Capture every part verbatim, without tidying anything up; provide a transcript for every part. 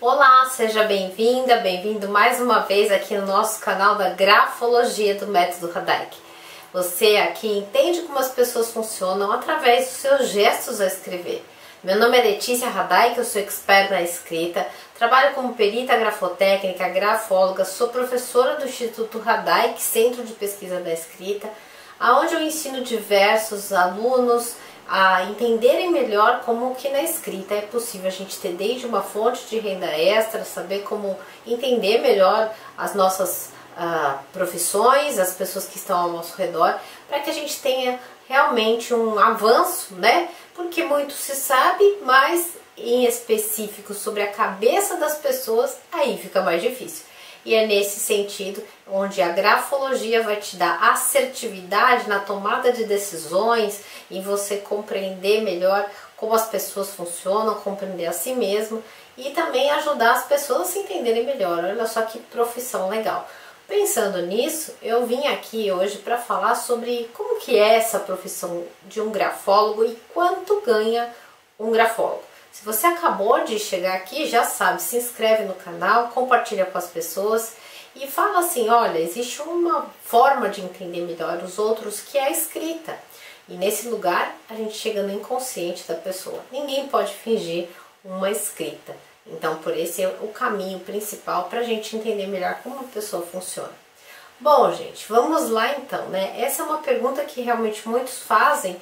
Olá, seja bem-vinda, bem-vindo mais uma vez aqui no nosso canal da Grafologia do Método Radaik. Você aqui entende como as pessoas funcionam através dos seus gestos ao escrever. Meu nome é Letícia Radaik, eu sou expert na escrita, trabalho como perita grafotécnica, grafóloga, sou professora do Instituto Radaik, Centro de Pesquisa da Escrita, onde eu ensino diversos alunos a entenderem melhor como que na escrita é possível a gente ter desde uma fonte de renda extra, saber como entender melhor as nossas uh, profissões, as pessoas que estão ao nosso redor, para que a gente tenha realmente um avanço, né? Porque muito se sabe, mas em específico sobre a cabeça das pessoas, aí fica mais difícil. E é nesse sentido onde a grafologia vai te dar assertividade na tomada de decisões, em você compreender melhor como as pessoas funcionam, compreender a si mesmo e também ajudar as pessoas a se entenderem melhor. Olha só que profissão legal. Pensando nisso, eu vim aqui hoje para falar sobre como que é essa profissão de um grafólogo e quanto ganha um grafólogo. Se você acabou de chegar aqui, já sabe, se inscreve no canal, compartilha com as pessoas e fala assim, olha, existe uma forma de entender melhor os outros que é a escrita. E nesse lugar a gente chega no inconsciente da pessoa. Ninguém pode fingir uma escrita. Então por esse é o caminho principal para a gente entender melhor como a pessoa funciona. Bom, gente, vamos lá então, né? Essa é uma pergunta que realmente muitos fazem.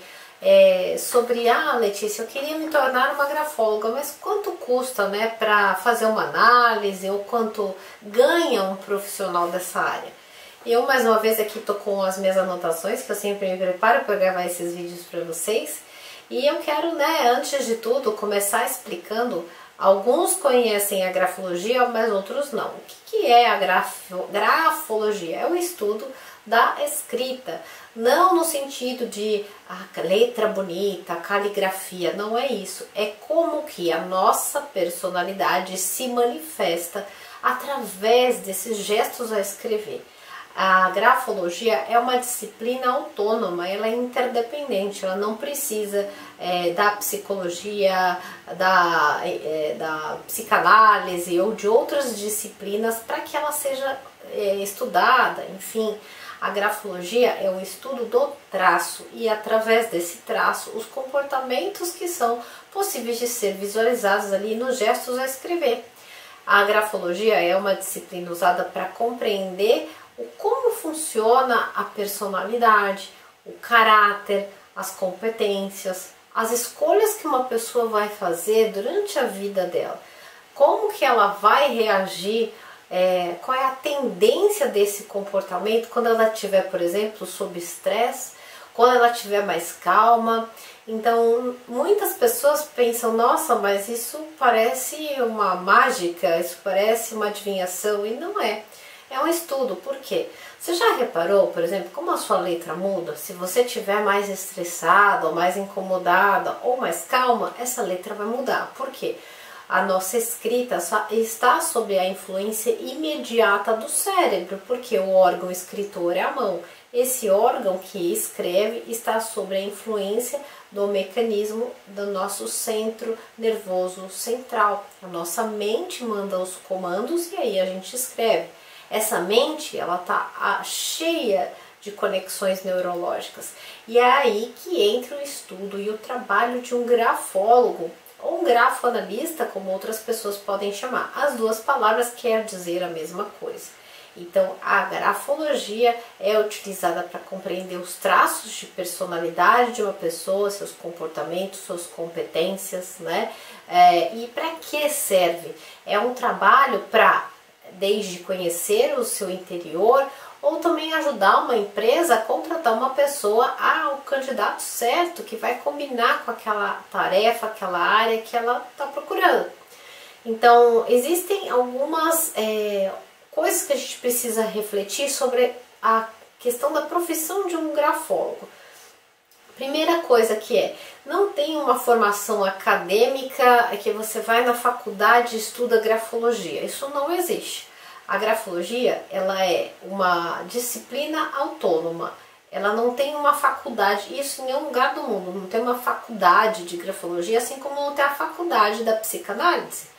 É, sobre, ah, Letícia, eu queria me tornar uma grafóloga, mas quanto custa, né, para fazer uma análise, ou quanto ganha um profissional dessa área? Eu, mais uma vez, aqui tô com as minhas anotações, que eu sempre me preparo para gravar esses vídeos para vocês, e eu quero, né, antes de tudo, começar explicando. Alguns conhecem a grafologia, mas outros não. O que, que é a grafo, grafologia? É o estudo da escrita, não no sentido de ah, letra bonita, caligrafia, não é isso. É como que a nossa personalidade se manifesta através desses gestos a escrever. A grafologia é uma disciplina autônoma, ela é interdependente, ela não precisa é, da psicologia, da, é, da psicanálise ou de outras disciplinas para que ela seja é, estudada, enfim. A grafologia é o estudo do traço e através desse traço os comportamentos que são possíveis de ser visualizados ali nos gestos a escrever. A grafologia é uma disciplina usada para compreender o como funciona a personalidade, o caráter, as competências, as escolhas que uma pessoa vai fazer durante a vida dela, como que ela vai reagir. É, qual é a tendência desse comportamento quando ela estiver, por exemplo, sob estresse, quando ela estiver mais calma. Então, muitas pessoas pensam, nossa, mas isso parece uma mágica, isso parece uma adivinhação, e não é. É um estudo, por quê? Você já reparou, por exemplo, como a sua letra muda? Se você estiver mais estressada, ou mais incomodada, ou mais calma, essa letra vai mudar. Por quê? A nossa escrita está sob a influência imediata do cérebro, porque o órgão escritor é a mão. Esse órgão que escreve está sob a influência do mecanismo do nosso centro nervoso central. A nossa mente manda os comandos e aí a gente escreve. Essa mente, ela está cheia de conexões neurológicas. E é aí que entra o estudo e o trabalho de um grafólogo, ou um grafoanalista, como outras pessoas podem chamar. As duas palavras querem dizer a mesma coisa. Então, a grafologia é utilizada para compreender os traços de personalidade de uma pessoa, seus comportamentos, suas competências, né? É, e para que serve? É um trabalho para, desde conhecer o seu interior, ou também ajudar uma empresa a contratar uma pessoa ao candidato certo, que vai combinar com aquela tarefa, aquela área que ela está procurando. Então, existem algumas é, coisas que a gente precisa refletir sobre a questão da profissão de um grafólogo. Primeira coisa que é, não tem uma formação acadêmica que você vai na faculdade e estuda grafologia, isso não existe. A grafologia, ela é uma disciplina autônoma, ela não tem uma faculdade, isso em nenhum lugar do mundo, não tem uma faculdade de grafologia, assim como não tem a faculdade da psicanálise.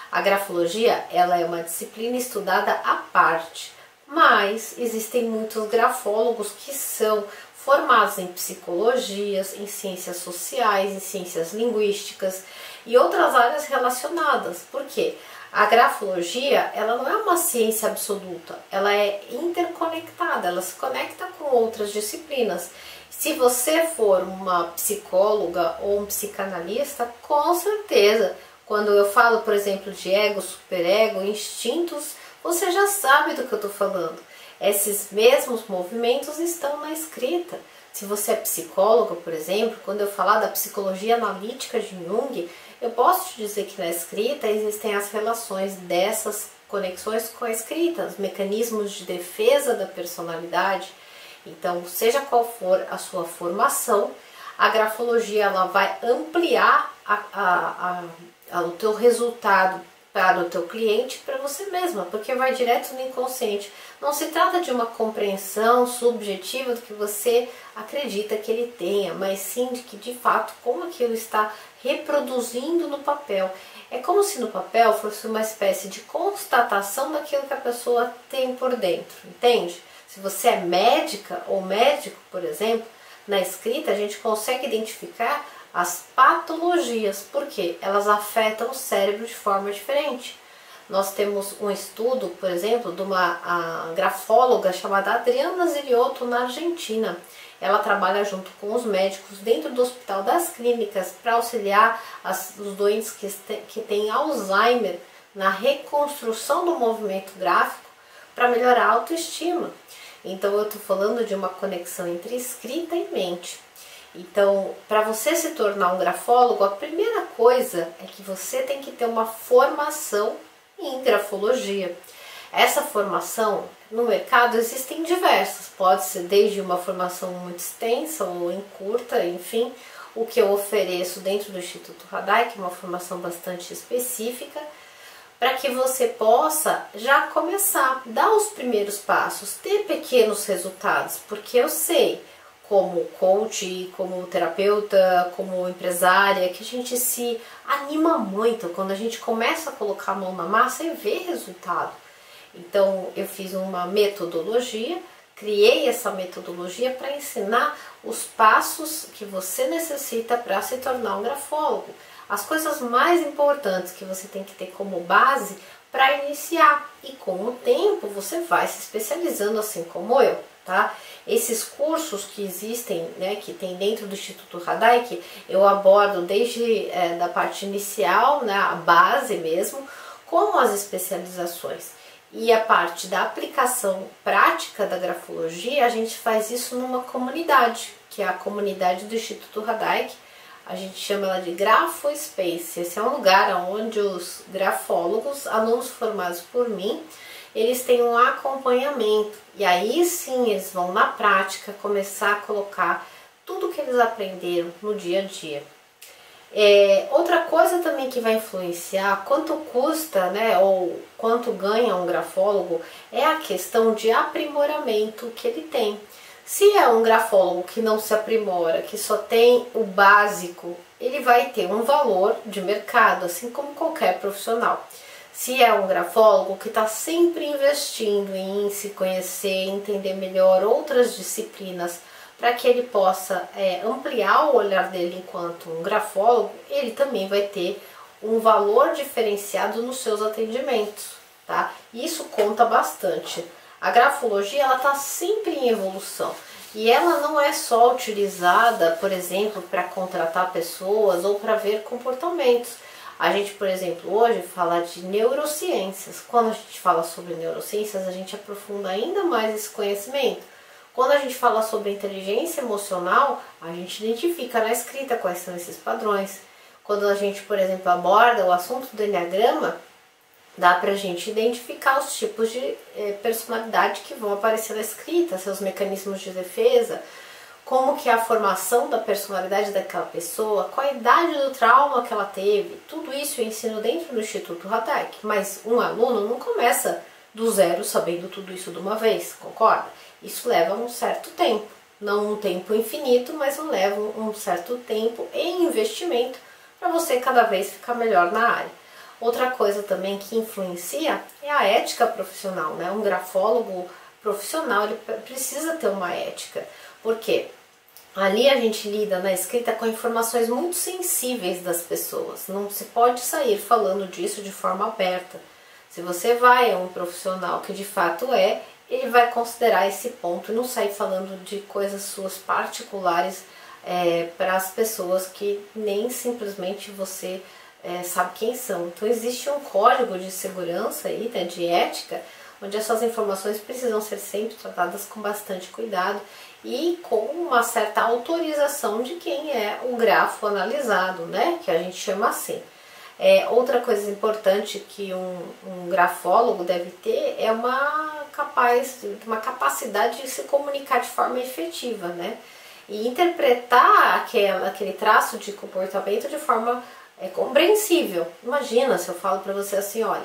A grafologia, ela é uma disciplina estudada à parte, mas existem muitos grafólogos que são formados em psicologias, em ciências sociais, em ciências linguísticas e outras áreas relacionadas. Por quê? A grafologia, ela não é uma ciência absoluta, ela é interconectada, ela se conecta com outras disciplinas. Se você for uma psicóloga ou um psicanalista, com certeza, quando eu falo, por exemplo, de ego, superego, instintos, você já sabe do que eu estou falando. Esses mesmos movimentos estão na escrita. Se você é psicólogo, por exemplo, quando eu falar da psicologia analítica de Jung, eu posso te dizer que na escrita existem as relações dessas conexões com a escrita, os mecanismos de defesa da personalidade. Então, seja qual for a sua formação, a grafologia ela vai ampliar a, a, a, a, o teu resultado para o teu cliente, para você mesma, porque vai direto no inconsciente. Não se trata de uma compreensão subjetiva do que você acredita que ele tenha, mas sim de que de fato como aquilo está reproduzindo no papel. É como se no papel fosse uma espécie de constatação daquilo que a pessoa tem por dentro, entende? Se você é médica ou médico, por exemplo, na escrita a gente consegue identificar as patologias, porque elas afetam o cérebro de forma diferente. Nós temos um estudo, por exemplo, de uma a grafóloga chamada Adriana Ziriotto na Argentina. Ela trabalha junto com os médicos dentro do Hospital das Clínicas para auxiliar as, os doentes que, que têm Alzheimer na reconstrução do movimento gráfico para melhorar a autoestima. Então eu estou falando de uma conexão entre escrita e mente. Então, para você se tornar um grafólogo, a primeira coisa é que você tem que ter uma formação em grafologia. Essa formação, no mercado, existem diversas. Pode ser desde uma formação muito extensa ou em curta, enfim. O que eu ofereço dentro do Instituto Radai, que é uma formação bastante específica, para que você possa já começar, dar os primeiros passos, ter pequenos resultados, porque eu sei, como coach, como terapeuta, como empresária, que a gente se anima muito quando a gente começa a colocar a mão na massa e vê resultado. Então eu fiz uma metodologia, criei essa metodologia para ensinar os passos que você necessita para se tornar um grafólogo. As coisas mais importantes que você tem que ter como base para iniciar. E com o tempo você vai se especializando assim como eu, tá? Esses cursos que existem, né, que tem dentro do Instituto Radai, que eu abordo desde é, da parte inicial, né, a base mesmo, como as especializações. E a parte da aplicação prática da grafologia, a gente faz isso numa comunidade, que é a comunidade do Instituto Radai. A gente chama ela de Grafo Space. Esse é um lugar onde os grafólogos, alunos formados por mim, eles têm um acompanhamento. E aí sim eles vão na prática começar a colocar tudo que eles aprenderam no dia a dia. É, outra coisa também que vai influenciar quanto custa, né, ou quanto ganha um grafólogo, é a questão de aprimoramento que ele tem. Se é um grafólogo que não se aprimora, que só tem o básico, ele vai ter um valor de mercado, assim como qualquer profissional. Se é um grafólogo que está sempre investindo em se conhecer, entender melhor outras disciplinas, para que ele possa é, ampliar o olhar dele enquanto um grafólogo, ele também vai ter um valor diferenciado nos seus atendimentos, tá? Isso conta bastante. A grafologia ela está sempre em evolução e ela não é só utilizada, por exemplo, para contratar pessoas ou para ver comportamentos. A gente, por exemplo, hoje fala de neurociências. Quando a gente fala sobre neurociências, a gente aprofunda ainda mais esse conhecimento. Quando a gente fala sobre inteligência emocional, a gente identifica na escrita quais são esses padrões. Quando a gente, por exemplo, aborda o assunto do Enneagrama, dá pra gente identificar os tipos de eh, personalidade que vão aparecer na escrita, seus mecanismos de defesa, como que é a formação da personalidade daquela pessoa, qual a idade do trauma que ela teve. Tudo isso eu ensino dentro do Instituto Radai, mas um aluno não começa do zero sabendo tudo isso de uma vez, concorda? Isso leva um certo tempo, não um tempo infinito, mas leva um certo tempo e investimento para você cada vez ficar melhor na área. Outra coisa também que influencia é a ética profissional, né? Um grafólogo profissional, ele precisa ter uma ética. Por quê? Ali a gente lida na escrita com informações muito sensíveis das pessoas. Não se pode sair falando disso de forma aberta. Se você vai a um profissional que de fato é, ele vai considerar esse ponto e não sair falando de coisas suas particulares é, para as pessoas que nem simplesmente você é, sabe quem são. Então existe um código de segurança aí, né, de ética, onde essas informações precisam ser sempre tratadas com bastante cuidado e com uma certa autorização de quem é o grafo analisado, né, que a gente chama assim. É, outra coisa importante que um, um grafólogo deve ter é uma, capaz, uma capacidade de se comunicar de forma efetiva, né, e interpretar aquele, aquele traço de comportamento de forma é, compreensível. Imagina se eu falo para você assim, olha,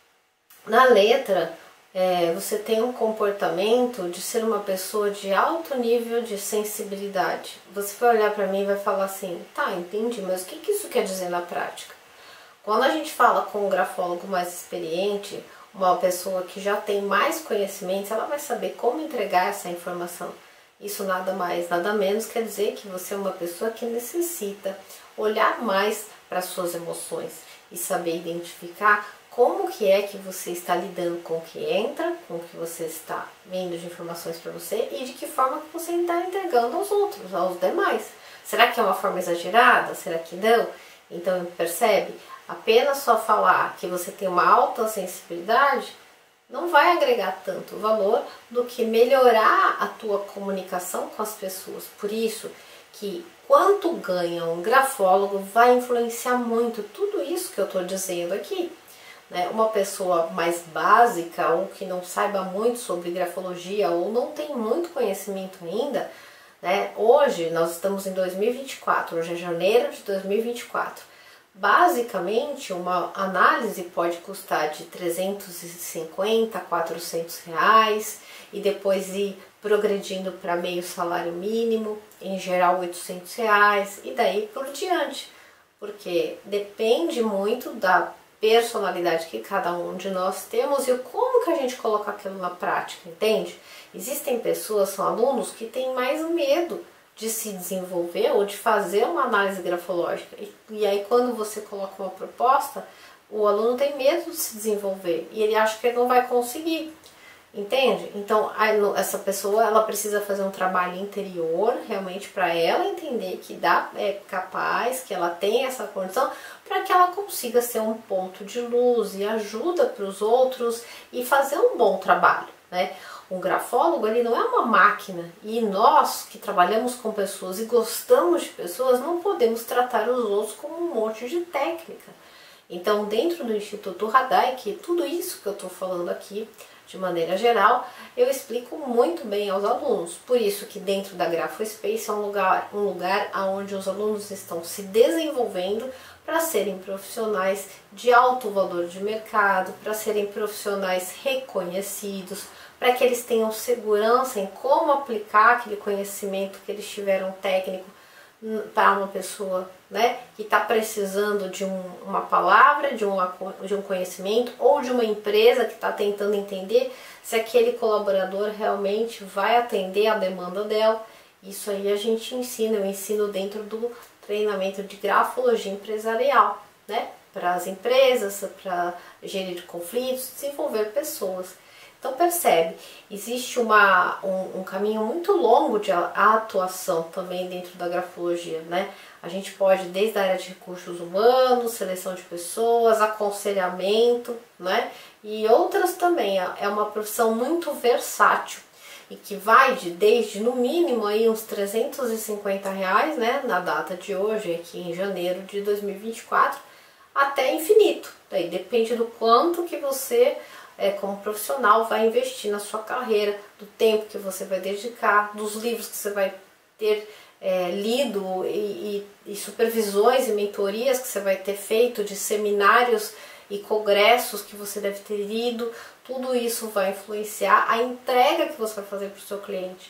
na letra É, você tem um comportamento de ser uma pessoa de alto nível de sensibilidade. Você vai olhar para mim e vai falar assim, tá, entendi, mas o que, que isso quer dizer na prática? Quando a gente fala com um grafólogo mais experiente, uma pessoa que já tem mais conhecimentos, ela vai saber como entregar essa informação. Isso nada mais, nada menos quer dizer que você é uma pessoa que necessita olhar mais para suas emoções e saber identificar como que é que você está lidando com o que entra, com o que você está vendo de informações para você e de que forma que você está entregando aos outros, aos demais. Será que é uma forma exagerada? Será que não? Então, percebe? Apenas só falar que você tem uma alta sensibilidade não vai agregar tanto valor do que melhorar a tua comunicação com as pessoas. Por isso que quanto ganha um grafólogo vai influenciar muito tudo isso que eu estou dizendo aqui. Uma pessoa mais básica ou que não saiba muito sobre grafologia ou não tem muito conhecimento ainda, né? Hoje nós estamos em dois mil e vinte e quatro, hoje é janeiro de dois mil e vinte e quatro. Basicamente, uma análise pode custar de trezentos e cinquenta a quatrocentos reais e depois ir progredindo para meio salário mínimo, em geral oitocentos reais e daí por diante, porque depende muito da personalidade que cada um de nós temos e como que a gente coloca aquilo na prática, entende? Existem pessoas, são alunos, que têm mais medo de se desenvolver ou de fazer uma análise grafológica. E, e aí quando você coloca uma proposta, o aluno tem medo de se desenvolver e ele acha que ele não vai conseguir, entende? Então essa pessoa ela precisa fazer um trabalho interior realmente para ela entender que dá, é capaz, que ela tem essa condição, para que ela consiga ser um ponto de luz e ajuda para os outros e fazer um bom trabalho, né? Um grafólogo ele não é uma máquina e nós que trabalhamos com pessoas e gostamos de pessoas não podemos tratar os outros como um monte de técnica. Então dentro do Instituto Radaic, tudo isso que eu estou falando aqui de maneira geral, eu explico muito bem aos alunos. Por isso que dentro da GrafoSpace é um lugar, um lugar onde os alunos estão se desenvolvendo para serem profissionais de alto valor de mercado, para serem profissionais reconhecidos, para que eles tenham segurança em como aplicar aquele conhecimento que eles tiveram técnico para uma pessoa, né, que está precisando de um, uma palavra, de um, de um conhecimento, ou de uma empresa que está tentando entender se aquele colaborador realmente vai atender a demanda dela. Isso aí a gente ensina, eu ensino dentro do treinamento de grafologia empresarial, né, para as empresas, para gerir conflitos, desenvolver pessoas. Então percebe, existe uma, um, um caminho muito longo de atuação também dentro da grafologia, né? A gente pode desde a área de recursos humanos, seleção de pessoas, aconselhamento, né? E outras também. É uma profissão muito versátil e que vai de desde no mínimo aí uns trezentos e cinquenta reais, né? Na data de hoje, aqui em janeiro de dois mil e vinte e quatro, até infinito. Daí depende do quanto que você É, como profissional vai investir na sua carreira, do tempo que você vai dedicar, dos livros que você vai ter é, lido e, e, e supervisões e mentorias que você vai ter feito, de seminários e congressos que você deve ter lido. Tudo isso vai influenciar a entrega que você vai fazer para o seu cliente.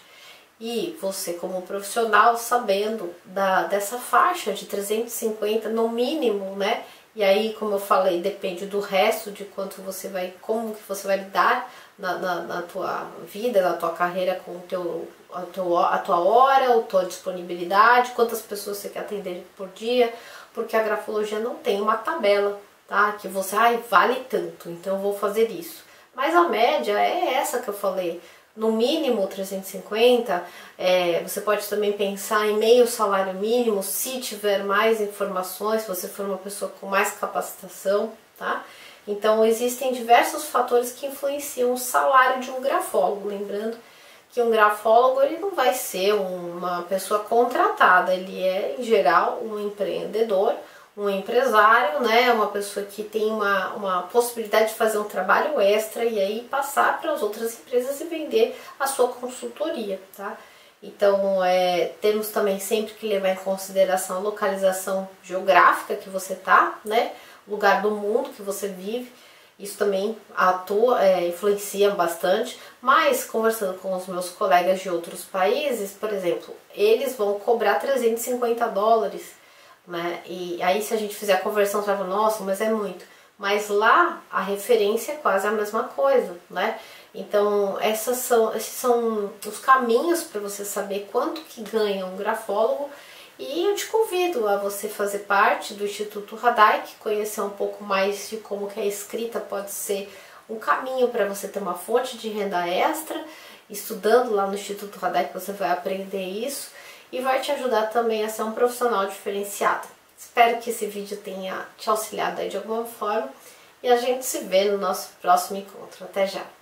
E você como profissional sabendo da, dessa faixa de trezentos e cinquenta no mínimo, né? E aí, como eu falei, depende do resto, de quanto você vai, como que você vai lidar na, na, na tua vida, na tua carreira com o teu, a, teu, a tua hora, a tua disponibilidade, quantas pessoas você quer atender por dia, porque a grafologia não tem uma tabela, tá? Que você, ai, vale tanto, então eu vou fazer isso. Mas a média é essa que eu falei. No mínimo trezentos e cinquenta, é, você pode também pensar em meio salário mínimo, se tiver mais informações, se você for uma pessoa com mais capacitação, tá? Então existem diversos fatores que influenciam o salário de um grafólogo, lembrando que um grafólogo ele não vai ser uma pessoa contratada, ele é em geral um empreendedor, um empresário, né, uma pessoa que tem uma, uma possibilidade de fazer um trabalho extra e aí passar para as outras empresas e vender a sua consultoria, tá? Então, é, temos também sempre que levar em consideração a localização geográfica que você tá, né, lugar do mundo que você vive, isso também atua, é, influencia bastante, mas conversando com os meus colegas de outros países, por exemplo, eles vão cobrar trezentos e cinquenta dólares, né? E aí se a gente fizer a conversão, você vai falar, nossa, mas é muito. Mas lá a referência é quase a mesma coisa, né? Então essas são, esses são os caminhos para você saber quanto que ganha um grafólogo. E eu te convido a você fazer parte do Instituto Radaik, conhecer um pouco mais de como que a escrita pode ser um caminho para você ter uma fonte de renda extra. Estudando lá no Instituto Radaik você vai aprender isso e vai te ajudar também a ser um profissional diferenciado. Espero que esse vídeo tenha te auxiliado aí de alguma forma e a gente se vê no nosso próximo encontro. Até já!